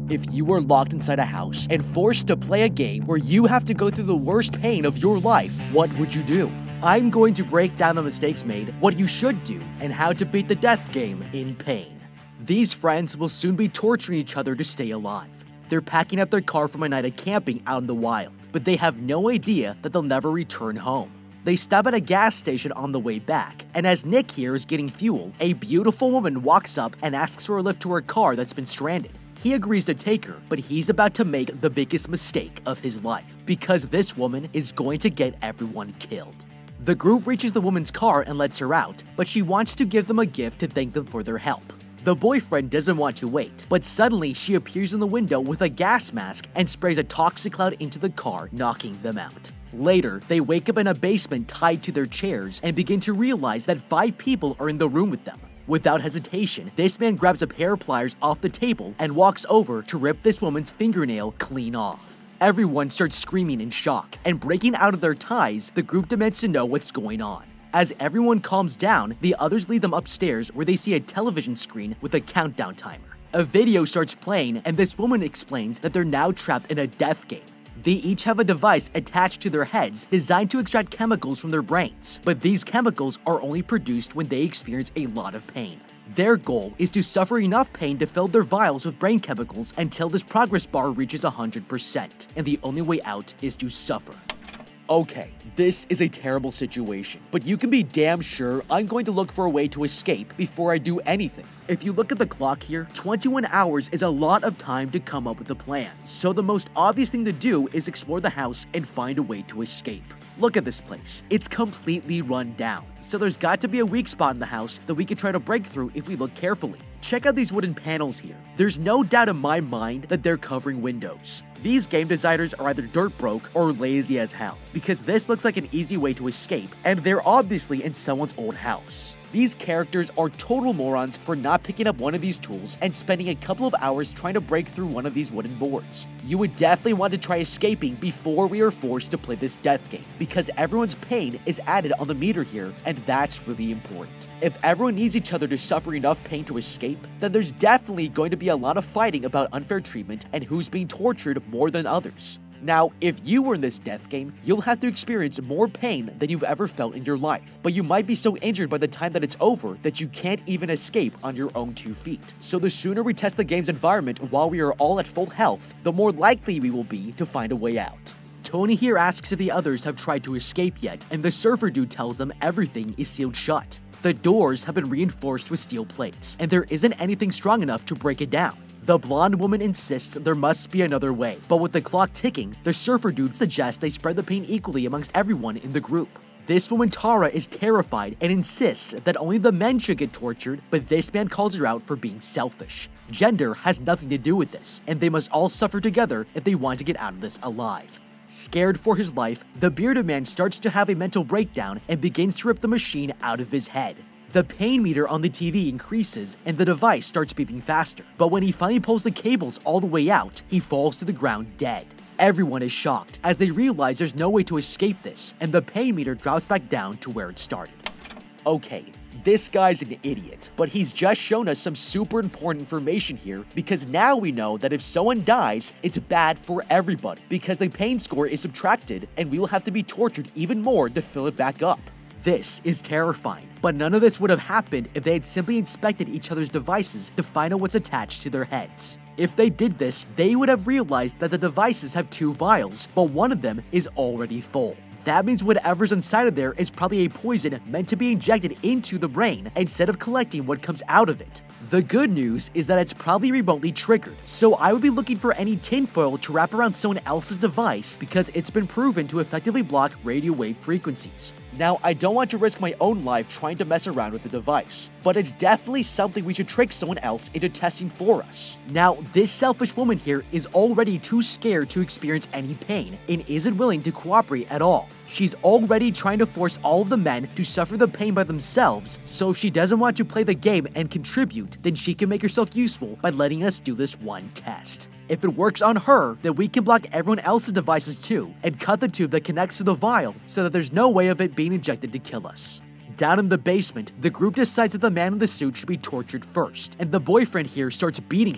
If you were locked inside a house and forced to play a game where you have to go through the worst pain of your life, what would you do? I'm going to break down the mistakes made, what you should do, and how to beat the death game in pain. These friends will soon be torturing each other to stay alive. They're packing up their car from a night of camping out in the wild, but they have no idea that they'll never return home. They stop at a gas station on the way back, and as Nick here is getting fuel, a beautiful woman walks up and asks for a lift to her car that's been stranded. He agrees to take her, but he's about to make the biggest mistake of his life, because this woman is going to get everyone killed. The group reaches the woman's car and lets her out, but she wants to give them a gift to thank them for their help. The boyfriend doesn't want to wait, but suddenly she appears in the window with a gas mask and sprays a toxic cloud into the car, knocking them out. Later, they wake up in a basement tied to their chairs and begin to realize that 5 people are in the room with them. Without hesitation, this man grabs a pair of pliers off the table and walks over to rip this woman's fingernail clean off. Everyone starts screaming in shock, and breaking out of their ties, the group demands to know what's going on. As everyone calms down, the others lead them upstairs where they see a television screen with a countdown timer. A video starts playing, and this woman explains that they're now trapped in a death game. They each have a device attached to their heads designed to extract chemicals from their brains, but these chemicals are only produced when they experience a lot of pain. Their goal is to suffer enough pain to fill their vials with brain chemicals until this progress bar reaches 100%, and the only way out is to suffer. Okay, this is a terrible situation, but you can be damn sure I'm going to look for a way to escape before I do anything. If you look at the clock here, 21 hours is a lot of time to come up with a plan, so the most obvious thing to do is explore the house and find a way to escape. Look at this place, it's completely run down, so there's got to be a weak spot in the house that we could try to break through if we look carefully. Check out these wooden panels here. There's no doubt in my mind that they're covering windows. These game designers are either dirt broke or lazy as hell, because this looks like an easy way to escape, and they're obviously in someone's old house. These characters are total morons for not picking up one of these tools and spending a couple of hours trying to break through one of these wooden boards. You would definitely want to try escaping before we are forced to play this death game, because everyone's pain is added on the meter here, and that's really important. If everyone needs each other to suffer enough pain to escape, then there's definitely going to be a lot of fighting about unfair treatment and who's being tortured more than others. Now, if you were in this death game, you'll have to experience more pain than you've ever felt in your life, but you might be so injured by the time that it's over that you can't even escape on your own 2 feet. So the sooner we test the game's environment while we are all at full health, the more likely we will be to find a way out. Tony here asks if the others have tried to escape yet, and the surfer dude tells them everything is sealed shut. The doors have been reinforced with steel plates, and there isn't anything strong enough to break it down. The blonde woman insists there must be another way, but with the clock ticking, the surfer dude suggests they spread the pain equally amongst everyone in the group. This woman Tara is terrified and insists that only the men should get tortured, but this man calls her out for being selfish. Gender has nothing to do with this, and they must all suffer together if they want to get out of this alive. Scared for his life, the bearded man starts to have a mental breakdown and begins to rip the machine out of his head. The pain meter on the TV increases and the device starts beeping faster, but when he finally pulls the cables all the way out, he falls to the ground dead. Everyone is shocked as they realize there's no way to escape this, and the pain meter drops back down to where it started. Okay, this guy's an idiot, but he's just shown us some super important information here, because now we know that if someone dies, it's bad for everybody, because the pain score is subtracted and we will have to be tortured even more to fill it back up. This is terrifying, but none of this would have happened if they had simply inspected each other's devices to find out what's attached to their heads. If they did this, they would have realized that the devices have 2 vials, but one of them is already full. That means whatever's inside of there is probably a poison meant to be injected into the brain instead of collecting what comes out of it. The good news is that it's probably remotely triggered, so I would be looking for any tinfoil to wrap around someone else's device because it's been proven to effectively block radio wave frequencies. Now, I don't want to risk my own life trying to mess around with the device, but it's definitely something we should trick someone else into testing for us. Now, this selfish woman here is already too scared to experience any pain and isn't willing to cooperate at all. She's already trying to force all of the men to suffer the pain by themselves, so if she doesn't want to play the game and contribute, then she can make herself useful by letting us do this one test. If it works on her, then we can block everyone else's devices too, and cut the tube that connects to the vial so that there's no way of it being injected to kill us. Down in the basement, the group decides that the man in the suit should be tortured first, and the boyfriend here starts beating him.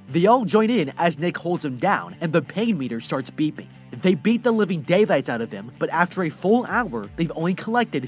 They all join in as Nick holds him down and the pain meter starts beeping. They beat the living daylights out of him, but after a full hour, they've only collected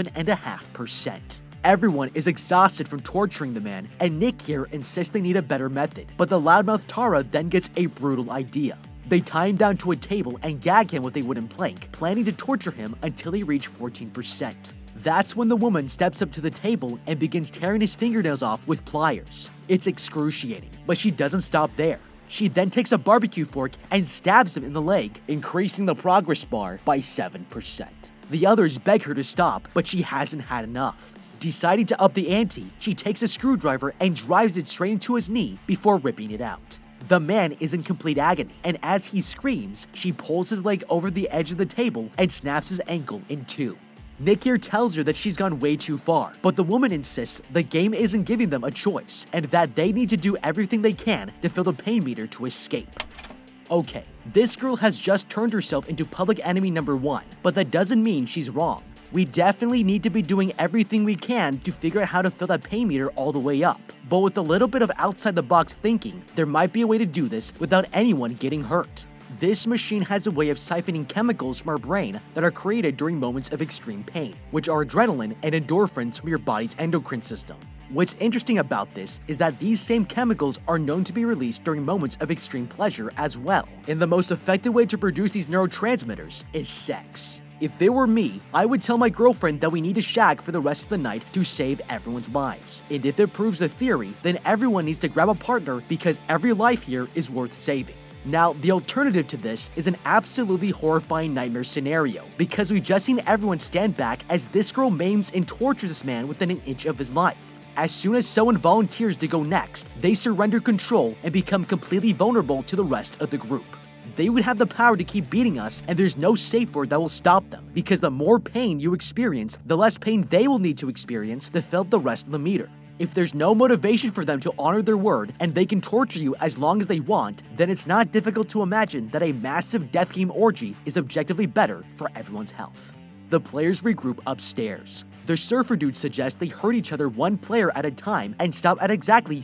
7.5%. Everyone is exhausted from torturing the man, and Nick here insists they need a better method, but the loudmouth Tara then gets a brutal idea. They tie him down to a table and gag him with a wooden plank, planning to torture him until he reaches 14%. That's when the woman steps up to the table and begins tearing his fingernails off with pliers. It's excruciating, but she doesn't stop there. She then takes a barbecue fork and stabs him in the leg, increasing the progress bar by 7%. The others beg her to stop, but she hasn't had enough. Deciding to up the ante, she takes a screwdriver and drives it straight into his knee before ripping it out. The man is in complete agony, and as he screams, she pulls his leg over the edge of the table and snaps his ankle in two. Nick here tells her that she's gone way too far, but the woman insists the game isn't giving them a choice, and that they need to do everything they can to fill the pain meter to escape. Okay, this girl has just turned herself into public enemy number 1, but that doesn't mean she's wrong. We definitely need to be doing everything we can to figure out how to fill that pain meter all the way up, but with a little bit of outside-the-box thinking, there might be a way to do this without anyone getting hurt. This machine has a way of siphoning chemicals from our brain that are created during moments of extreme pain, which are adrenaline and endorphins from your body's endocrine system. What's interesting about this is that these same chemicals are known to be released during moments of extreme pleasure as well, and the most effective way to produce these neurotransmitters is sex. If it were me, I would tell my girlfriend that we need to shag for the rest of the night to save everyone's lives. And if it proves the theory, then everyone needs to grab a partner because every life here is worth saving. Now, the alternative to this is an absolutely horrifying nightmare scenario, because we've just seen everyone stand back as this girl maims and tortures this man within an inch of his life. As soon as someone volunteers to go next, they surrender control and become completely vulnerable to the rest of the group. They would have the power to keep beating us, and there's no safe word that will stop them, because the more pain you experience, the less pain they will need to experience to fill up the rest of the meter. If there's no motivation for them to honor their word and they can torture you as long as they want, then it's not difficult to imagine that a massive death game orgy is objectively better for everyone's health. The players regroup upstairs. The surfer dudes suggest they hurt each other one player at a time and stop at exactly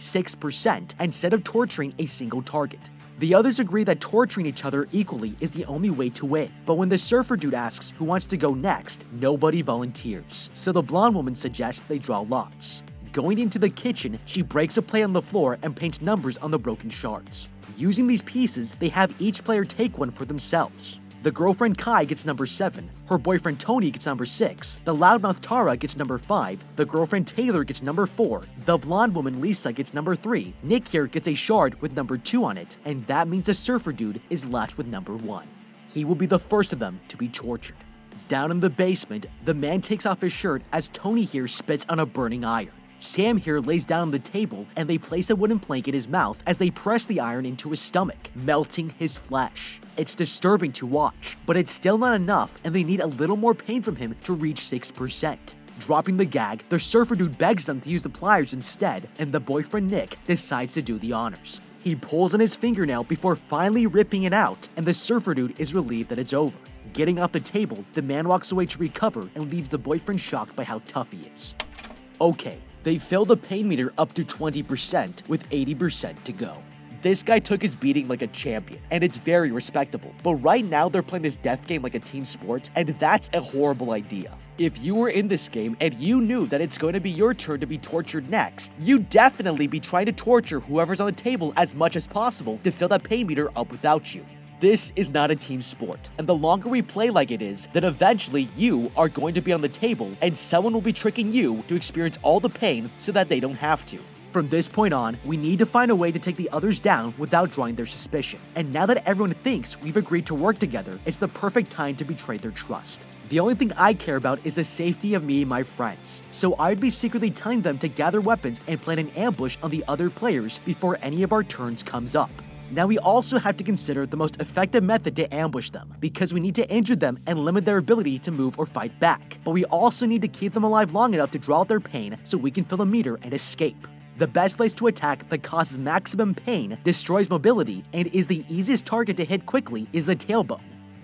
6% instead of torturing a single target. The others agree that torturing each other equally is the only way to win, but when the surfer dude asks who wants to go next, nobody volunteers, so the blonde woman suggests they draw lots. Going into the kitchen, she breaks a plate on the floor and paints numbers on the broken shards. Using these pieces, they have each player take one for themselves. The girlfriend Kai gets number 7, her boyfriend Tony gets number 6, the loudmouth Tara gets number 5, the girlfriend Taylor gets number 4, the blonde woman Lisa gets number 3, Nick here gets a shard with number 2 on it, and that means the surfer dude is left with number 1. He will be the first of them to be tortured. Down in the basement, the man takes off his shirt as Tony here spits on a burning iron. Sam here lays down on the table and they place a wooden plank in his mouth as they press the iron into his stomach, melting his flesh. It's disturbing to watch, but it's still not enough and they need a little more pain from him to reach 6%. Dropping the gag, the surfer dude begs them to use the pliers instead, and the boyfriend Nick decides to do the honors. He pulls on his fingernail before finally ripping it out, and the surfer dude is relieved that it's over. Getting off the table, the man walks away to recover and leaves the boyfriend shocked by how tough he is. Okay. They fill the pain meter up to 20% with 80% to go. This guy took his beating like a champion, and it's very respectable. But right now they're playing this death game like a team sport, and that's a horrible idea. If you were in this game and you knew that it's going to be your turn to be tortured next, you'd definitely be trying to torture whoever's on the table as much as possible to fill that pain meter up without you. This is not a team sport, and the longer we play like it is, then eventually you are going to be on the table and someone will be tricking you to experience all the pain so that they don't have to. From this point on, we need to find a way to take the others down without drawing their suspicion. And now that everyone thinks we've agreed to work together, it's the perfect time to betray their trust. The only thing I care about is the safety of me and my friends, so I'd be secretly telling them to gather weapons and plan an ambush on the other players before any of our turns comes up. Now we also have to consider the most effective method to ambush them, because we need to injure them and limit their ability to move or fight back. But we also need to keep them alive long enough to draw out their pain so we can fill the meter and escape. The best place to attack that causes maximum pain, destroys mobility, and is the easiest target to hit quickly is the tailbone.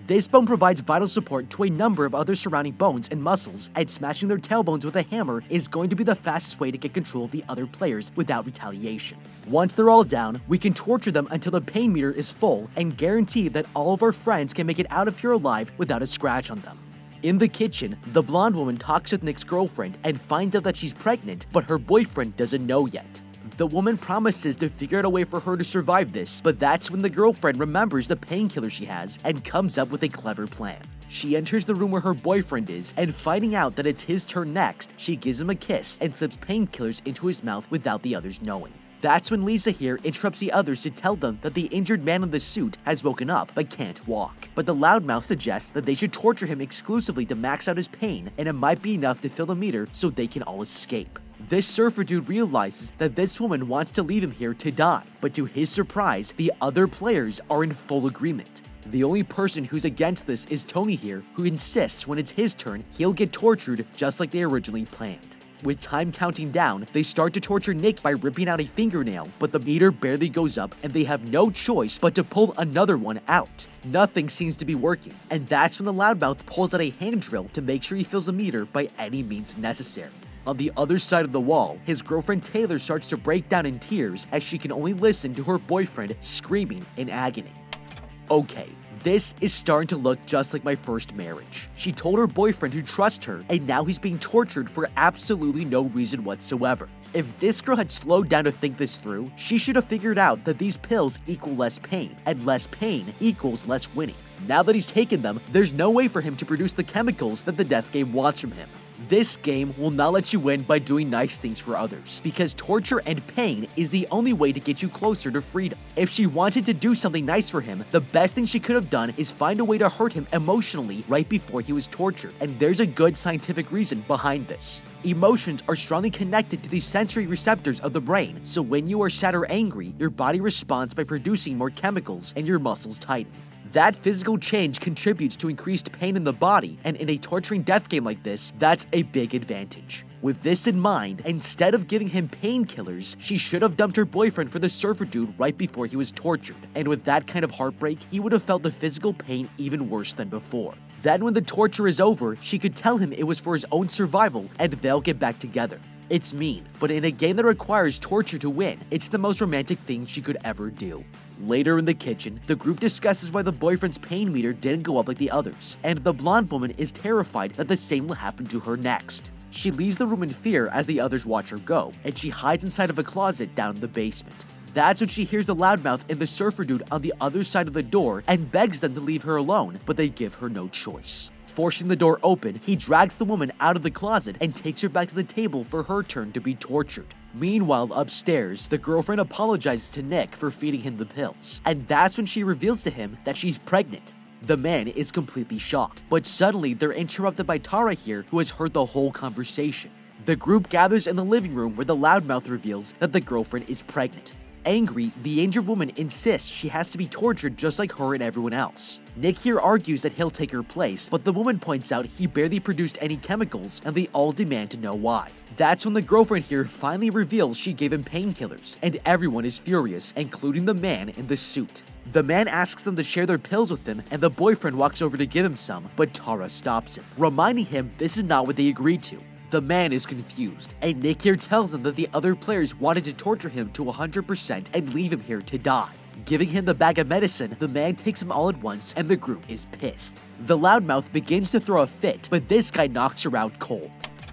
This bone provides vital support to a number of other surrounding bones and muscles, and smashing their tailbones with a hammer is going to be the fastest way to get control of the other players without retaliation. Once they're all down, we can torture them until the pain meter is full and guarantee that all of our friends can make it out of here alive without a scratch on them. In the kitchen, the blonde woman talks with Nick's girlfriend and finds out that she's pregnant, but her boyfriend doesn't know yet. The woman promises to figure out a way for her to survive this, but that's when the girlfriend remembers the painkiller she has and comes up with a clever plan. She enters the room where her boyfriend is, and finding out that it's his turn next, she gives him a kiss and slips painkillers into his mouth without the others knowing. That's when Lisa here interrupts the others to tell them that the injured man in the suit has woken up but can't walk. But the loudmouth suggests that they should torture him exclusively to max out his pain, and it might be enough to fill the meter so they can all escape. This surfer dude realizes that this woman wants to leave him here to die, but to his surprise, the other players are in full agreement. The only person who's against this is Tony here, who insists when it's his turn, he'll get tortured just like they originally planned. With time counting down, they start to torture Nick by ripping out a fingernail, but the meter barely goes up and they have no choice but to pull another one out. Nothing seems to be working, and that's when the loudmouth pulls out a hand drill to make sure he fills the meter by any means necessary. On the other side of the wall, his girlfriend Taylor starts to break down in tears as she can only listen to her boyfriend screaming in agony. Okay, this is starting to look just like my first marriage. She told her boyfriend to trust her, and now he's being tortured for absolutely no reason whatsoever. If this girl had slowed down to think this through, she should have figured out that these pills equal less pain, and less pain equals less winning. Now that he's taken them, there's no way for him to produce the chemicals that the death game wants from him. This game will not let you win by doing nice things for others, because torture and pain is the only way to get you closer to freedom. If she wanted to do something nice for him, the best thing she could have done is find a way to hurt him emotionally right before he was tortured, and there's a good scientific reason behind this. Emotions are strongly connected to the sensory receptors of the brain, so when you are sad or angry, your body responds by producing more chemicals and your muscles tighten. That physical change contributes to increased pain in the body, and in a torturing death game like this, that's a big advantage. With this in mind, instead of giving him painkillers, she should have dumped her boyfriend for the surfer dude right before he was tortured, and with that kind of heartbreak, he would have felt the physical pain even worse than before. Then when the torture is over, she could tell him it was for his own survival, and they'll get back together. It's mean, but in a game that requires torture to win, it's the most romantic thing she could ever do. Later in the kitchen, the group discusses why the boyfriend's pain meter didn't go up like the others, and the blonde woman is terrified that the same will happen to her next. She leaves the room in fear as the others watch her go, and she hides inside of a closet down in the basement. That's when she hears the loudmouth and the surfer dude on the other side of the door and begs them to leave her alone, but they give her no choice. Forcing the door open, he drags the woman out of the closet and takes her back to the table for her turn to be tortured. Meanwhile, upstairs, the girlfriend apologizes to Nick for feeding him the pills, and that's when she reveals to him that she's pregnant. The man is completely shocked, but suddenly they're interrupted by Tara here, who has heard the whole conversation. The group gathers in the living room where the loudmouth reveals that the girlfriend is pregnant. Angry, the injured woman insists she has to be tortured just like her and everyone else. Nick here argues that he'll take her place, but the woman points out he barely produced any chemicals, and they all demand to know why. That's when the girlfriend here finally reveals she gave him painkillers, and everyone is furious, including the man in the suit. The man asks them to share their pills with him, and the boyfriend walks over to give him some, but Tara stops him, reminding him this is not what they agreed to. The man is confused, and Nick here tells him that the other players wanted to torture him to 100% and leave him here to die. Giving him the bag of medicine, the man takes them all at once, and the group is pissed. The loudmouth begins to throw a fit, but this guy knocks her out cold.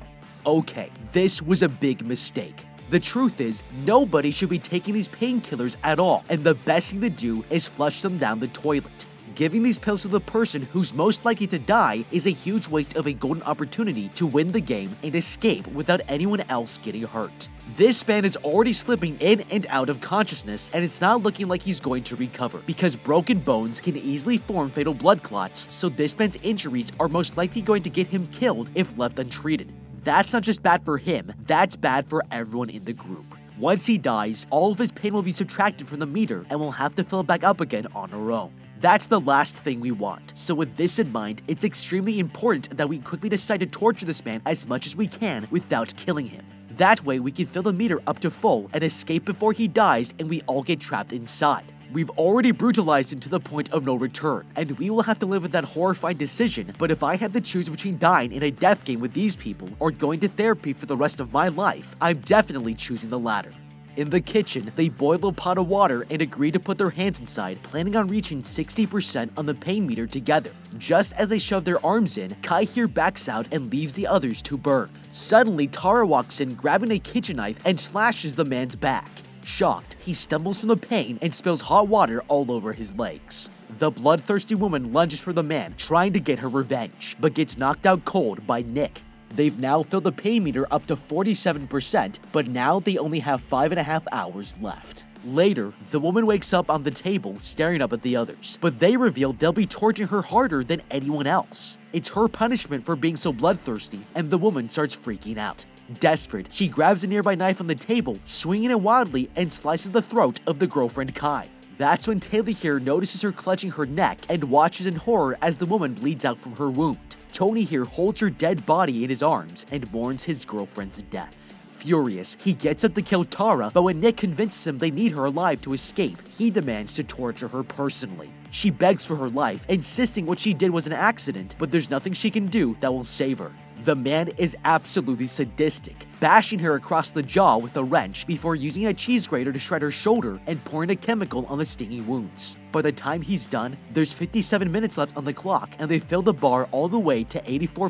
Okay, this was a big mistake. The truth is, nobody should be taking these painkillers at all, and the best thing to do is flush them down the toilet. Giving these pills to the person who's most likely to die is a huge waste of a golden opportunity to win the game and escape without anyone else getting hurt. This man is already slipping in and out of consciousness, and it's not looking like he's going to recover, because broken bones can easily form fatal blood clots, so this man's injuries are most likely going to get him killed if left untreated. That's not just bad for him, that's bad for everyone in the group. Once he dies, all of his pain will be subtracted from the meter, and we'll have to fill it back up again on our own. That's the last thing we want, so with this in mind, it's extremely important that we quickly decide to torture this man as much as we can without killing him. That way we can fill the meter up to full and escape before he dies and we all get trapped inside. We've already brutalized him to the point of no return, and we will have to live with that horrifying decision, but if I had to choose between dying in a death game with these people or going to therapy for the rest of my life, I'm definitely choosing the latter. In the kitchen, they boil a pot of water and agree to put their hands inside, planning on reaching 60% on the pain meter together. Just as they shove their arms in, Kai here backs out and leaves the others to burn. Suddenly, Tara walks in, grabbing a kitchen knife and slashes the man's back. Shocked, he stumbles from the pain and spills hot water all over his legs. The bloodthirsty woman lunges for the man, trying to get her revenge, but gets knocked out cold by Nick. They've now filled the pain meter up to 47%, but now they only have 5.5 hours left. Later, the woman wakes up on the table staring up at the others, but they reveal they'll be torturing her harder than anyone else. It's her punishment for being so bloodthirsty, and the woman starts freaking out. Desperate, she grabs a nearby knife on the table, swinging it wildly, and slices the throat of the girlfriend Kai. That's when Taylor here notices her clutching her neck and watches in horror as the woman bleeds out from her wound. Tony here holds her dead body in his arms and mourns his girlfriend's death. Furious, he gets up to kill Tara, but when Nick convinces him they need her alive to escape, he demands to torture her personally. She begs for her life, insisting what she did was an accident, but there's nothing she can do that will save her. The man is absolutely sadistic, bashing her across the jaw with a wrench before using a cheese grater to shred her shoulder and pouring a chemical on the stinging wounds. By the time he's done, there's 57 minutes left on the clock, and they fill the bar all the way to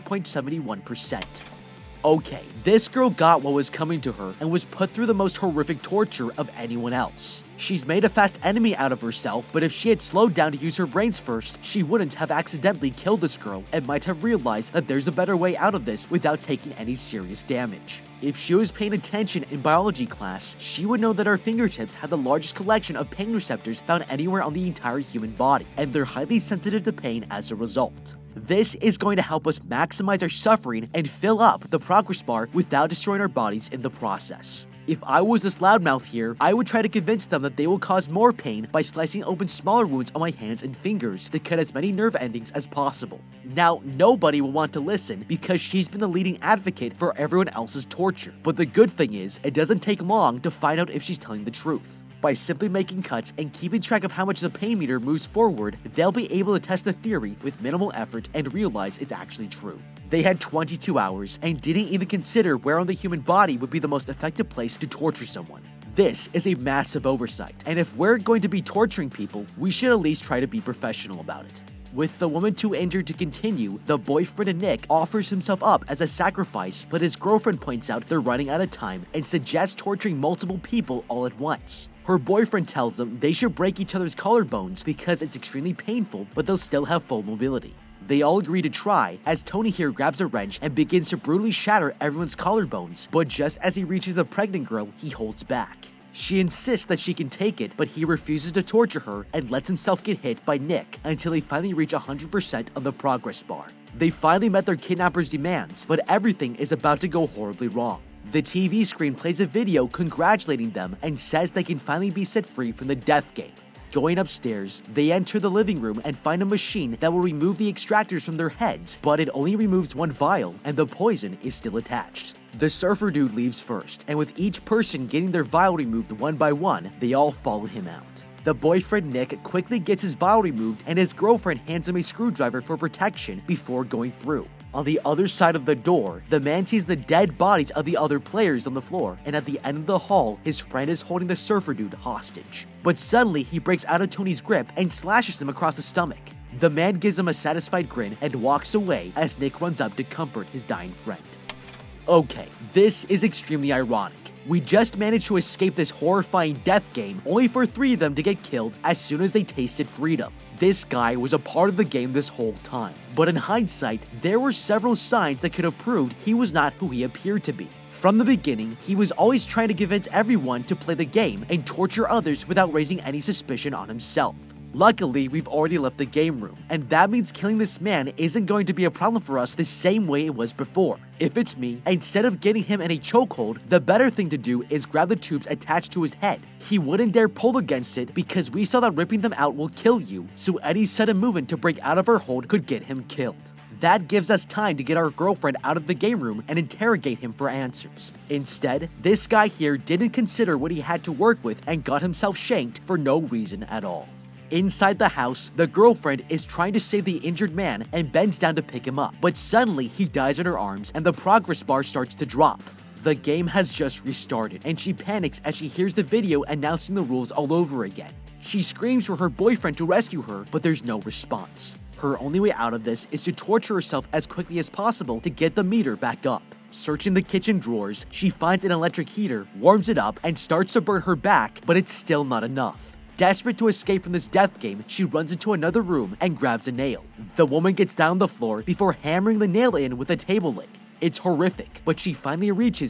84.71%. Okay, this girl got what was coming to her and was put through the most horrific torture of anyone else. She's made a fast enemy out of herself, but if she had slowed down to use her brains first, she wouldn't have accidentally killed this girl and might have realized that there's a better way out of this without taking any serious damage. If she was paying attention in biology class, she would know that our fingertips have the largest collection of pain receptors found anywhere on the entire human body, and they're highly sensitive to pain as a result. This is going to help us maximize our suffering and fill up the progress bar without destroying our bodies in the process. If I was this loudmouth here, I would try to convince them that they will cause more pain by slicing open smaller wounds on my hands and fingers to cut as many nerve endings as possible. Now, nobody will want to listen because she's been the leading advocate for everyone else's torture, but the good thing is, it doesn't take long to find out if she's telling the truth. By simply making cuts and keeping track of how much the pain meter moves forward, they'll be able to test the theory with minimal effort and realize it's actually true. They had 22 hours and didn't even consider where on the human body would be the most effective place to torture someone. This is a massive oversight, and if we're going to be torturing people, we should at least try to be professional about it. With the woman too injured to continue, the boyfriend Nick offers himself up as a sacrifice, but his girlfriend points out they're running out of time and suggests torturing multiple people all at once. Her boyfriend tells them they should break each other's collarbones because it's extremely painful, but they'll still have full mobility. They all agree to try, as Tony here grabs a wrench and begins to brutally shatter everyone's collarbones, but just as he reaches the pregnant girl, he holds back. She insists that she can take it, but he refuses to torture her and lets himself get hit by Nick until they finally reach 100% on the progress bar. They finally met their kidnapper's demands, but everything is about to go horribly wrong. The TV screen plays a video congratulating them and says they can finally be set free from the death game. Going upstairs, they enter the living room and find a machine that will remove the extractors from their heads, but it only removes one vial and the poison is still attached. The surfer dude leaves first, and with each person getting their vial removed one by one, they all follow him out. The boyfriend Nick quickly gets his vial removed and his girlfriend hands him a screwdriver for protection before going through. On the other side of the door, the man sees the dead bodies of the other players on the floor, and at the end of the hall, his friend is holding the surfer dude hostage. But suddenly, he breaks out of Tony's grip and slashes him across the stomach. The man gives him a satisfied grin and walks away as Nick runs up to comfort his dying friend. Okay, this is extremely ironic. We just managed to escape this horrifying death game, only for 3 of them to get killed as soon as they tasted freedom. This guy was a part of the game this whole time, but in hindsight, there were several signs that could have proved he was not who he appeared to be. From the beginning, he was always trying to convince everyone to play the game and torture others without raising any suspicion on himself. Luckily, we've already left the game room, and that means killing this man isn't going to be a problem for us the same way it was before. If it's me, instead of getting him in a chokehold, the better thing to do is grab the tubes attached to his head. He wouldn't dare pull against it because we saw that ripping them out will kill you, so any sudden movement to break out of our hold could get him killed. That gives us time to get our girlfriend out of the game room and interrogate him for answers. Instead, this guy here didn't consider what he had to work with and got himself shanked for no reason at all. Inside the house, the girlfriend is trying to save the injured man and bends down to pick him up, but suddenly he dies in her arms and the progress bar starts to drop. The game has just restarted, and she panics as she hears the video announcing the rules all over again. She screams for her boyfriend to rescue her, but there's no response. Her only way out of this is to torture herself as quickly as possible to get the meter back up. Searching the kitchen drawers, she finds an electric heater, warms it up, and starts to burn her back, but it's still not enough. Desperate to escape from this death game, she runs into another room and grabs a nail. The woman gets down on the floor before hammering the nail in with a table leg. It's horrific, but she finally reaches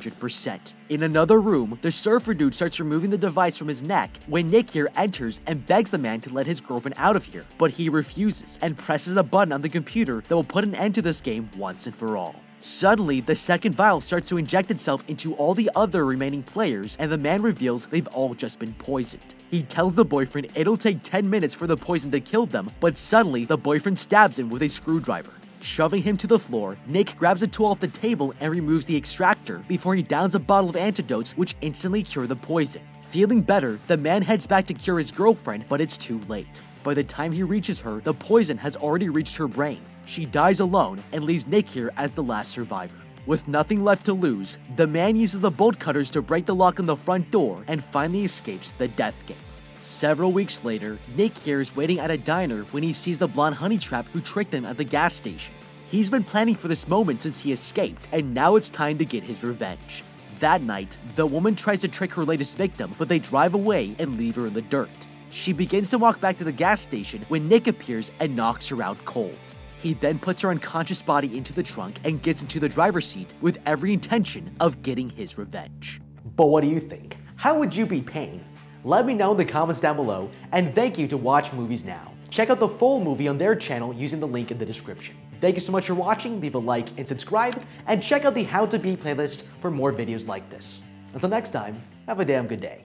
100%. In another room, the surfer dude starts removing the device from his neck when Nick here enters and begs the man to let his girlfriend out of here, but he refuses and presses a button on the computer that will put an end to this game once and for all. Suddenly, the second vial starts to inject itself into all the other remaining players, and the man reveals they've all just been poisoned. He tells the boyfriend it'll take 10 minutes for the poison to kill them, but suddenly the boyfriend stabs him with a screwdriver. Shoving him to the floor, Nick grabs a tool off the table and removes the extractor before he downs a bottle of antidotes which instantly cure the poison. Feeling better, the man heads back to cure his girlfriend, but it's too late. By the time he reaches her, the poison has already reached her brain. She dies alone and leaves Nick here as the last survivor. With nothing left to lose, the man uses the bolt cutters to break the lock on the front door and finally escapes the death game. Several weeks later, Nick here is waiting at a diner when he sees the blonde honey trap who tricked him at the gas station. He's been planning for this moment since he escaped, and now it's time to get his revenge. That night, the woman tries to trick her latest victim, but they drive away and leave her in the dirt. She begins to walk back to the gas station when Nick appears and knocks her out cold. He then puts her unconscious body into the trunk and gets into the driver's seat with every intention of getting his revenge. But what do you think? How would you beat pain? Let me know in the comments down below, and thank you to Watch Movies Now. Check out the full movie on their channel using the link in the description. Thank you so much for watching, leave a like and subscribe, and check out the How to Beat playlist for more videos like this. Until next time, have a damn good day.